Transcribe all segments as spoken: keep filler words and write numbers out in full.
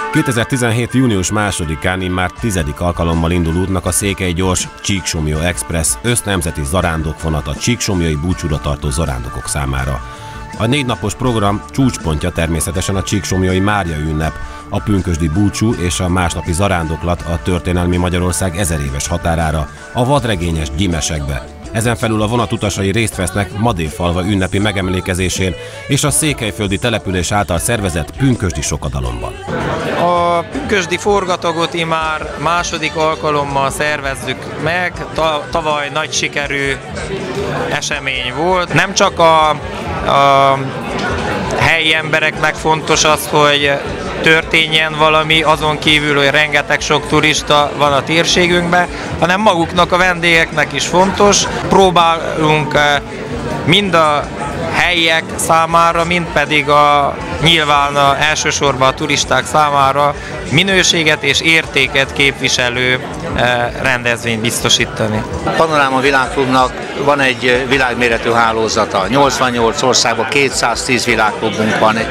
kétezer-tizenhét. június másodikán immár tizedik alkalommal indul útnak a Székely-Gyors Csíksomlyó Express össznemzeti zarándokvonat a csíksomlyói búcsúra tartó zarándokok számára. A négy napos program csúcspontja természetesen a Csíksomlyói Mária ünnep, a pünkösdi búcsú és a másnapi zarándoklat a történelmi Magyarország ezeréves határára, a vadregényes Gyimesekbe. Ezen felül a vonatutasai részt vesznek Madéfalva ünnepi megemlékezésén és a székelyföldi település által szervezett pünkösdi sokadalomban. A pünkösdi forgatagot immár második alkalommal szervezzük meg, tavaly nagy sikerű esemény volt. Nem csak a, a helyi embereknek fontos az, hogy történjen valami, azon kívül, hogy rengeteg sok turista van a térségünkben, hanem maguknak, a vendégeknek is fontos. Próbálunk mind a helyiek számára, mind pedig a, nyilván a, elsősorban a turisták számára minőséget és értéket képviselő rendezvényt biztosítani. A Panoráma Világklubnak van egy világméretű hálózata. nyolcvannyolc országban kétszáztíz világklubunk van,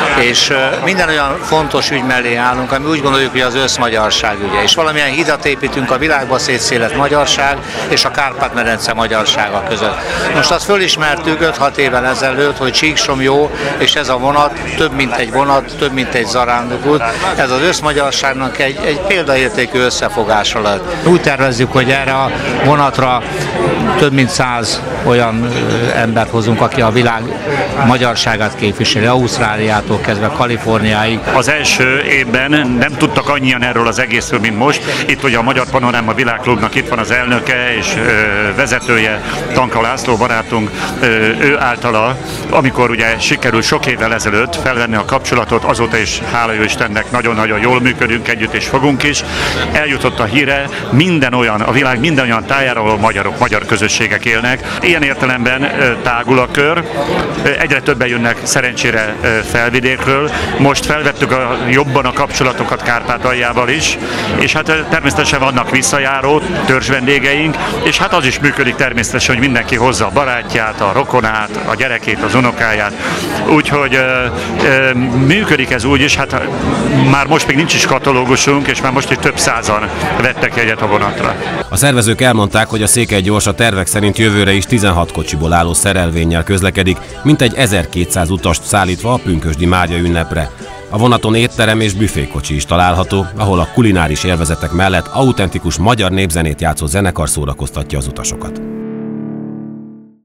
és minden olyan fontos ügy mellé állunk, ami úgy gondoljuk, hogy az összmagyarság ügye. És valamilyen hidat építünk a világba szétszélet magyarság és a Kárpát-medence magyarsága között. Most azt fölismertük öt-hat évvel ezelőtt, hogy Csíksomlyó és ez a vonat több mint egy vonat, több mint egy zarándokút. Ez az összmagyarságnak egy, egy példaértékű összefogása lett. Úgy tervezzük, hogy erre a vonatra több mint száz olyan embert hozunk, aki a világ magyarságát képviseli, Ausztráliától kezdve Kaliforniáig. Az első évben nem tudtak annyian erről az egészről, mint most. Itt ugye a Magyar Panoráma Világklubnak itt van az elnöke és vezetője, Tanka László barátunk, ő általa, amikor ugye sikerült sok évvel ezelőtt felvenni a kapcsolatot, azóta is hála jó Istennek nagyon-nagyon jól működünk együtt és fogunk is. Eljutott a híre minden olyan, a világ minden olyan tájára, ahol magyarok, magyar közösségek élnek. Ilyen értelemben tágul a kör, egyre többen jönnek szerencsére Felvidékről. Most felvettük a, jobban a kapcsolatokat Kárpátaljával is, és hát természetesen vannak visszajáró törzsvendégeink, és hát az is működik természetesen, hogy mindenki hozza a barátját, a rokonát, a gyerekét, az unokáját. Úgyhogy ö, ö, működik ez úgy is, hát már most még nincs is katalógusunk, és már most is több százan vettek jegyet a vonatra. A szervezők elmondták, hogy a Székely-Gyors a tervek szerint jövőre is tizenhat kocsiból álló szerelvénnyel közlekedik, mintegy ezerkétszáz utast szállítva a pünkösdi Mária ünnepre. A vonaton étterem és büfékocsi is található, ahol a kulináris élvezetek mellett autentikus magyar népzenét játszó zenekar szórakoztatja az utasokat.